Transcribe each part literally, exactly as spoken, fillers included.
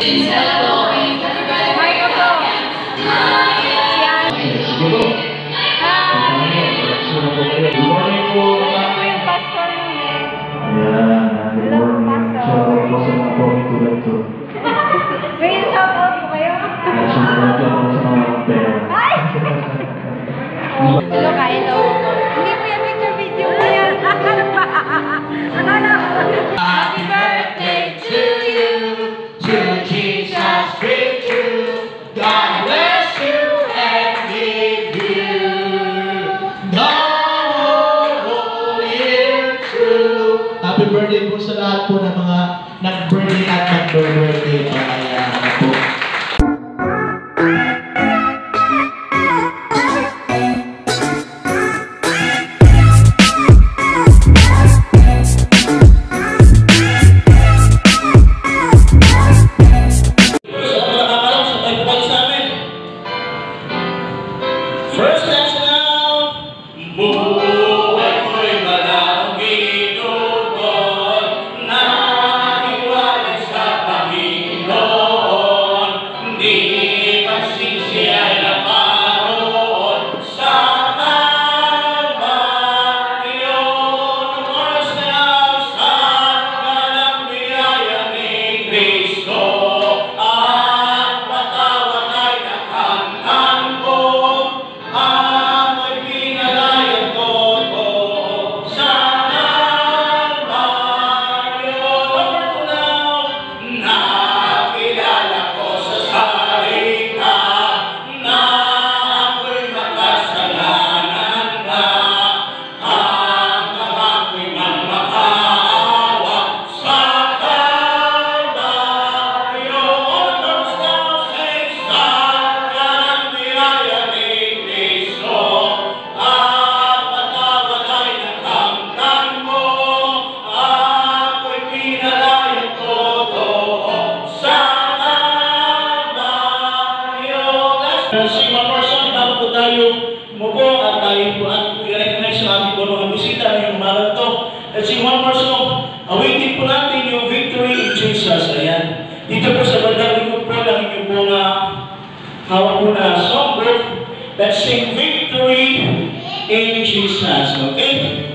Hello, hello. Hindi po yan picture video po yan. Ano na? Happy birthday to you, to Jesus with you. God bless you and give you the whole year through. Happy birthday po sa lahat po ng mga nag-birthday at nag-birthday pa kaya po. Si Ma'am Marson, bago po tayo umupo at tayo po at i-recognize sa ating po mga bisita ngayong umaga to. At si Ma'am Marson, awaiting po natin yung victory in Jesus. Ayan. Dito po sa bandang likod po ng inyong po na hawak po na songbook. Let's sing victory in Jesus. Okay?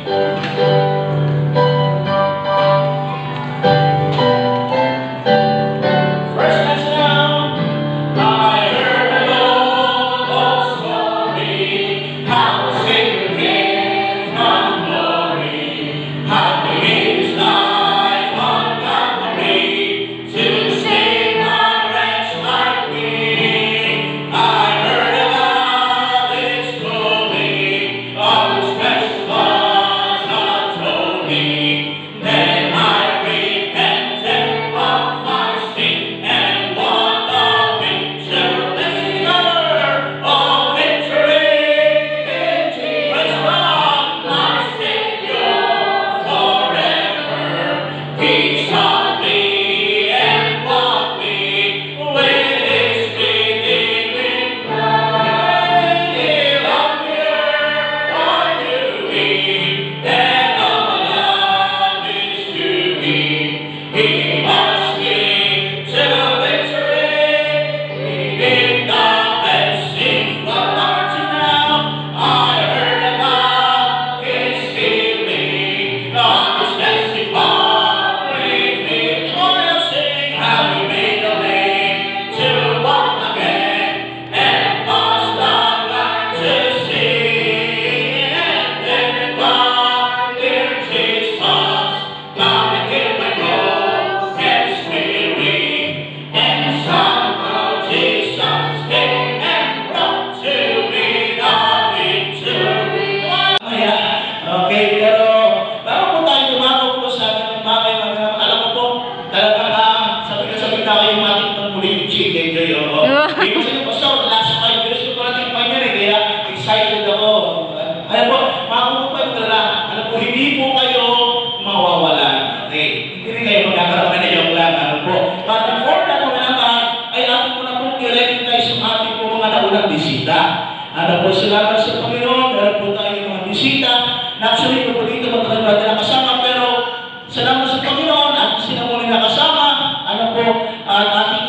Ano po, salamat sa Panginoon, meron po tayong mga bisita. Actually, po dito matagal natin nakasama, pero salamat sa Panginoon at sila po rin nakasama. Ano po, at ating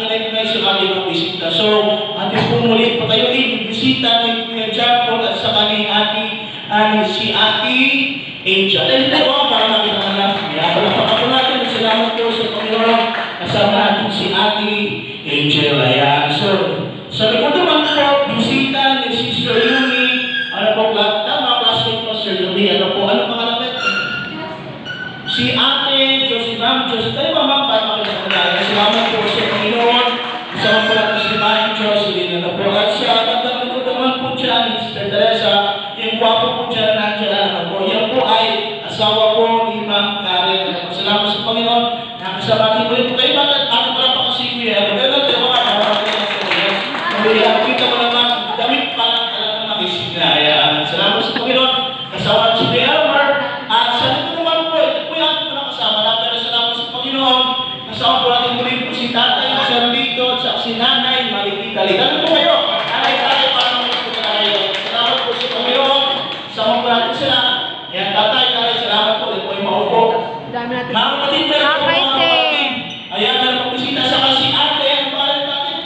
recognize yung ating mga bisita. So, ating po muli patayuin yung bisita ni Kuya Jacob at saka ni Ate, uh, si Ate Angel. Ay, ito po, para nakita na lang. Kaya, palapaka po natin. Salamat po sa Panginoon. Kasama natin si Ate Angel. Ayan. So, sabi ko naman po, bisita ni Sister Yumi. Ano po, tama, classmate po, Sir Yumi. Ano po, ano pangalan natin? Si Ate Josie, Ma'am Josie. Tayo ba, Ma'am? Paano kayo sa kanila? Salamat po sa Panginoon. Kasama po natin si Ma'am Jocelyn. Ano po, at siya, magandang ko naman po dyan, Sister Teresa. Yung gwapo po dyan, nandiyan. Ano po, yan po ay asawa po ni Ma'am Karen. Ano po, salamat sa Panginoon. Nakasama natin po rin po kayo. Bakit? Ako pala pa kasi kuya. Magandang tayo mga kapatid. Kita mo naman, damit pa lang talaga nakisip na. Ayan. Salamat sa Panginoon. Kasama si Kuya Elmer. At sa ito naman po, ito po yung ating nakasama na. Pero salamat sa Panginoon. Kasama po natin muli po si Tatay, si Arlito, at si Nanay, Malikita. Litan po kayo. Nanay, tatay, para mo po tayo. Salamat po sa Panginoon. Kasama po natin sila. Ayan, Tatay, Tatay, salamat po. Ito po yung maupo. Dami natin. Mga kapatid, meron po mga kapatid. Ayan, meron po bisita sa kasi ate. Ano pa rin natin?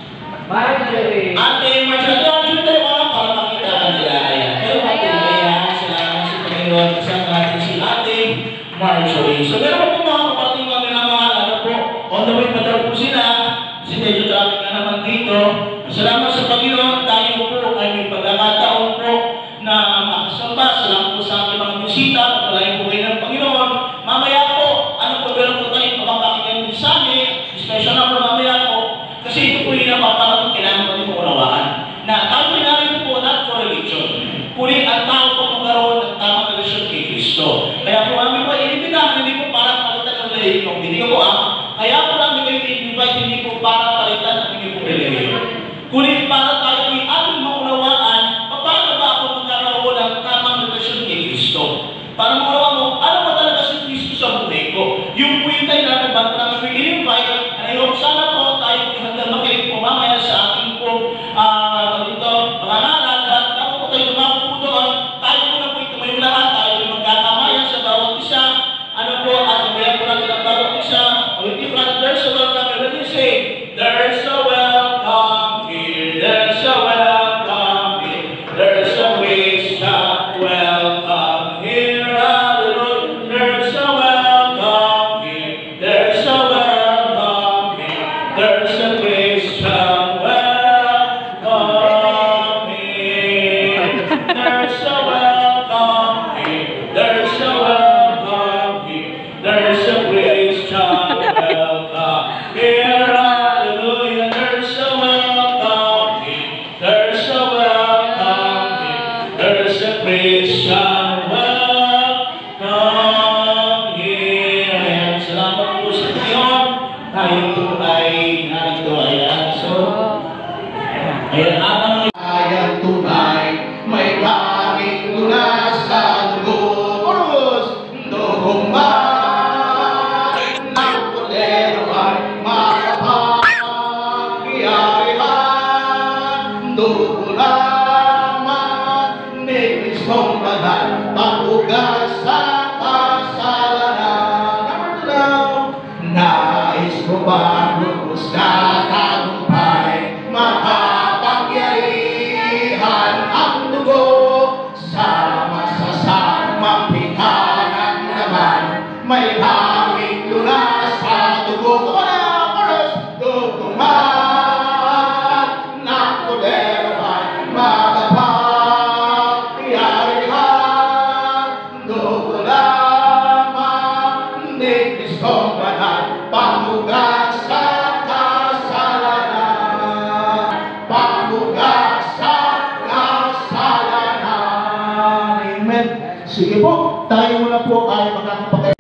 Marjorie. Ate Marjorie, Marjorie tayo mga para makita ka nila. Ayan. Pero ate, ayan, salamat sa Panginoon. Kasama natin si Ate Marjorie. So, meron po mga kapatid mga minamahal. Ano po, on the way pa daw po sila. Kasi medyo traffic na naman dito. Salamat sa Panginoon. Tayo po ay may pagkakataon po na makasamba. Salamat po sa ating mga bisita. Pagpalain po kayo ng Panginoon. Mamaya po, ano po, meron po tayo papapakita ng mensahe. Special na po mamaya po. Kasi ito po yung napapanood, kailangan po din mo unawaan. Na tayo po namin po not for religion. Kunin ang tao po magkaroon ng tamang relasyon kay Kristo. Kaya po namin po inimbitahan, hindi po para palitan ng religion. Hindi ko po ah. Kaya po namin kayo i-invite, hindi po para palitan ng inyong pong religion. Kunin para tayo ay ating maunawaan, paano ba ako magkaroon ng tamang relasyon kay Kristo? Para maunawaan mo, ano ba talaga si Kristo sa buhay ko? Yung po yung tayo namin ba namin po i-invite, and I hope sana po tayo po hanggang makinig po mamaya sa ating po uh, dito, pangalan, at ako po tayo lumako po doon, tayo po na po ito may lahat, tayo po magkakamayan sa bawat isa, ano po, at mamaya po natin ang bawat isa, with you, brother, there's a welcome, and let me say, there's a welcome here, there's a welcome here, there's a wish that welcome here, hallelujah, there's a welcome here, there's a welcome here, there's a wish that welcome here, there's a welcome here, there's a welcome here, there's a wish that welcome here, hallelujah, there's a welcome here, there's a welcome here, there's a Christian welcome here. Ayan, salamat po sa Panginoon. Tayo po ay narito. Ayan, so, ayan, abang Ayan tunay, may langit mula sa dugo. Puros, dugong man, ang pulero ay makapangyarihan. Dugo lamang ni Kristong banal, pag-ugas sa kasalanan. Number two now, nais ko ba lubos na tagumpay, makapangyarihan ang dugo, sa masasamang pitanan naman, may hangin mula sa dugo. Kuma na, chorus! Dugo man ng pulero ay makapangyarihan. Dugo lamang ni Kristong banal, panghugas sa kasalanan, panghugas sa kasalanan. Amen. Sige po, tayo muna po ay makakapag-